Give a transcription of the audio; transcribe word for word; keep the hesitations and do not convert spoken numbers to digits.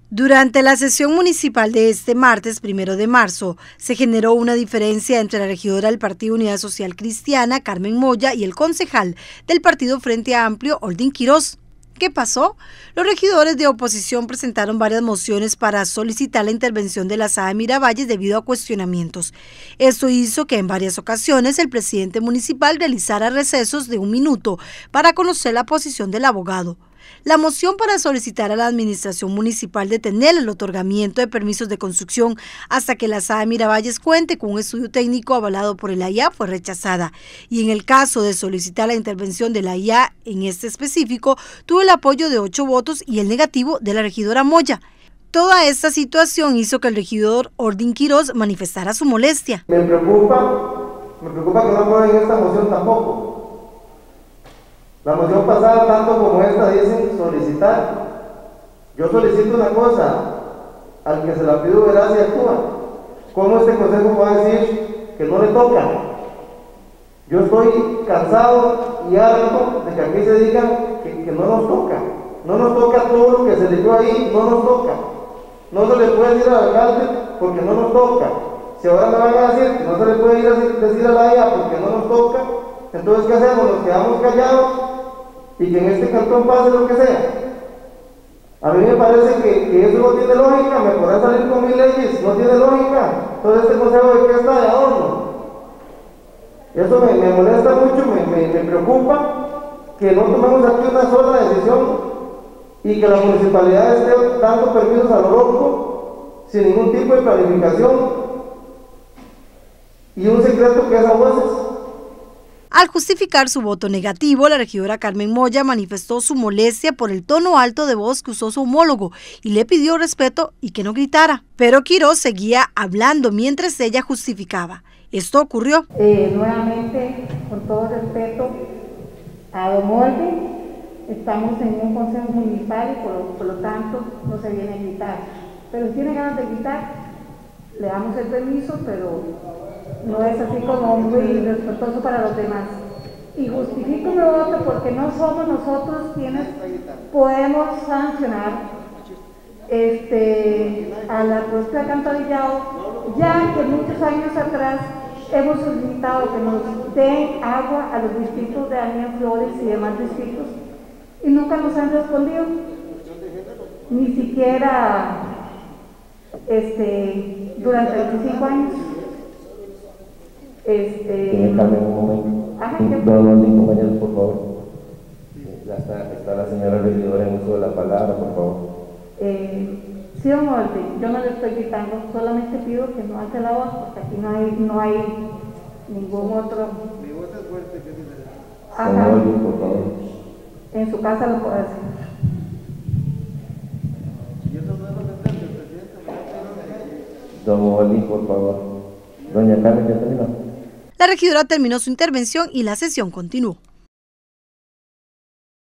Durante la sesión municipal de este martes, primero de marzo, se generó una diferencia entre la regidora del Partido Unidad Social Cristiana, Carmen Moya, y el concejal del Partido Frente Amplio, Oldin Quiroz. ¿Qué pasó? Los regidores de oposición presentaron varias mociones para solicitar la intervención de la S A de Miravalles debido a cuestionamientos. Esto hizo que en varias ocasiones el presidente municipal realizara recesos de un minuto para conocer la posición del abogado. La moción para solicitar a la administración municipal detener el otorgamiento de permisos de construcción hasta que la S A de Miravalles cuente con un estudio técnico avalado por el A I A fue rechazada. Y en el caso de solicitar la intervención de la I A en este específico, tuvo el apoyo de ocho votos y el negativo de la regidora Moya. Toda esta situación hizo que el regidor Oldin Quiroz manifestara su molestia. Me preocupa, me preocupa que no aprueben esta moción tampoco. La moción pasada, tanto como esta, dicen solicitar. Yo solicito una cosa, al que se la pido verá si actúa. ¿Cómo este consejo va a decir que no le toca? Yo estoy cansado y harto de que aquí se diga que, que no nos toca. No nos toca todo lo que se leyó ahí, no nos toca. No se le puede decir al alcalde porque no nos toca. Si ahora me van a decir que no se le puede ir a decir a la I A porque no nos toca, entonces ¿qué hacemos? Nos quedamos callados y que en este cantón pase lo que sea. A mí me parece que, que eso no tiene lógica, me podrán salir con mil leyes, no tiene lógica. Entonces este consejo de qué está de adorno. Eso me, me molesta mucho, me, me, me preocupa que no tomemos aquí una sola decisión y que la municipalidad esté dando permisos a lo loco, sin ningún tipo de planificación y un secreto que es a voces. Al justificar su voto negativo, la regidora Carmen Moya manifestó su molestia por el tono alto de voz que usó su homólogo y le pidió respeto y que no gritara. Pero Quiroz seguía hablando mientras ella justificaba. Esto ocurrió. Eh, nuevamente, con todo respeto a don Oldin, estamos en un consejo municipal y por, por lo tanto no se viene a gritar. Pero si tiene ganas de gritar, le damos el permiso, pero no es así como muy respetuoso para los demás. Y justifico mi voto porque no somos nosotros quienes podemos sancionar este, a la provincia de Alcantarillado, ya que muchos años atrás hemos solicitado que nos den agua a los distritos de Daniel Flores y demás distritos y nunca nos han respondido, ni siquiera este, durante veinticinco años. Este... Carmen, un momento. Ajá, Don Oldin, compañeros, por favor. Ya está, está la señora regidora en uso de la palabra, por favor. Eh, sí, don Oldin, yo no le estoy gritando, solamente pido que no alce la voz, porque aquí no hay, no hay ningún otro. Mi voz es fuerte, ¿qué dice? Ajá. Don Oldin, por favor. En su casa lo puede hacer. Y eso no es lo que está el presidente. Don Oldin, por favor. Doña Carmen, ¿ya terminó? La regidora terminó su intervención y la sesión continuó.